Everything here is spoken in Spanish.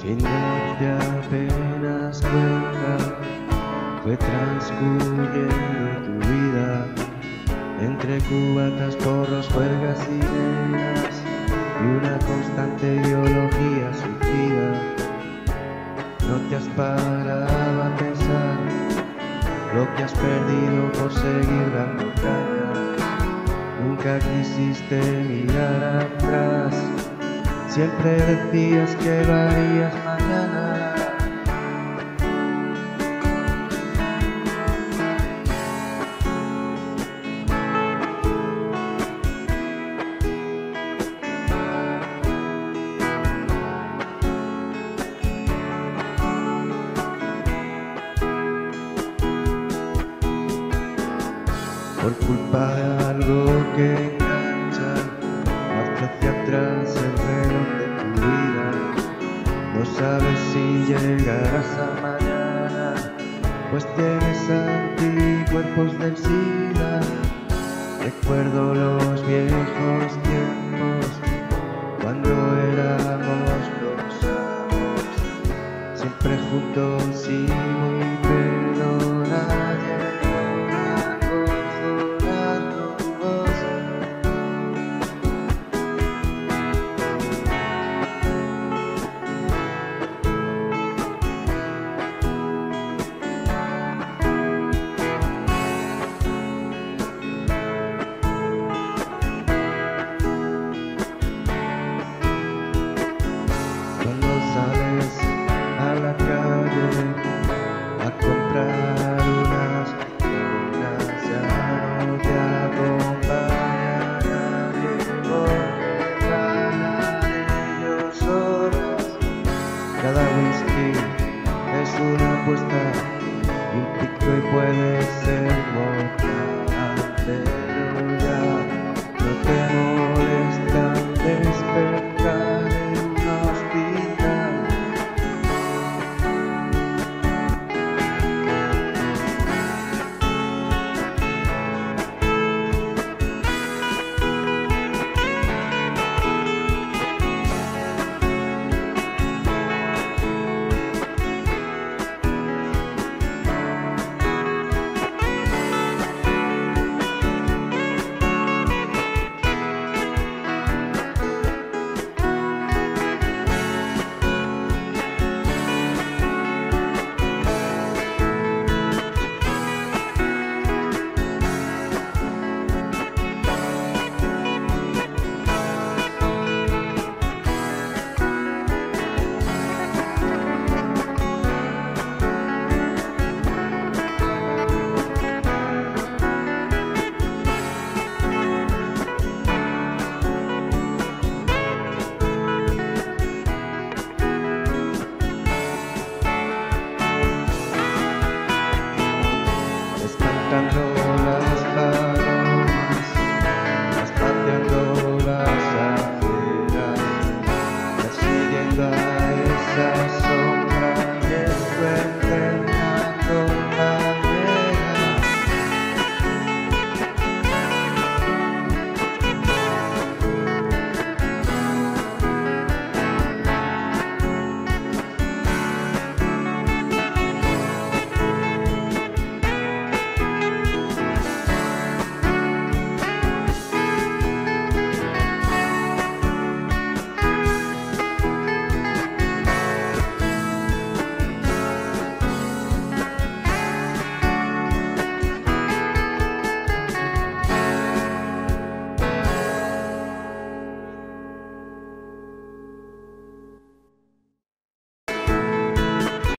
sin darte apenas cuenta, fue transcurriendo tu vida entre cubatas, porros, juergas y nenas y una constante ideología suicida. No te has parado a pensar lo que has perdido por seguir dando caña. Nunca quisiste mirar atrás, siempre decías que lo harías mañana. Por culpa de algo que engancha, marcha hacia atrás el reloj de tu vida. No sabes si llegarás a mañana, pues tienes anticuerpos del SIDA. Recuerdo los viejos tiempos, cuando éramos los amos, siempre juntos y muy pedo, nadie a comprar unas donas, ya no te acompaña nadie, porque para ellos horas. Cada whisky es una apuesta y un pico y puede ser mortal, pero ya no te molesta despertar en un hospital. Cantando las palomas, espaciando las aceras, persiguiendo a esas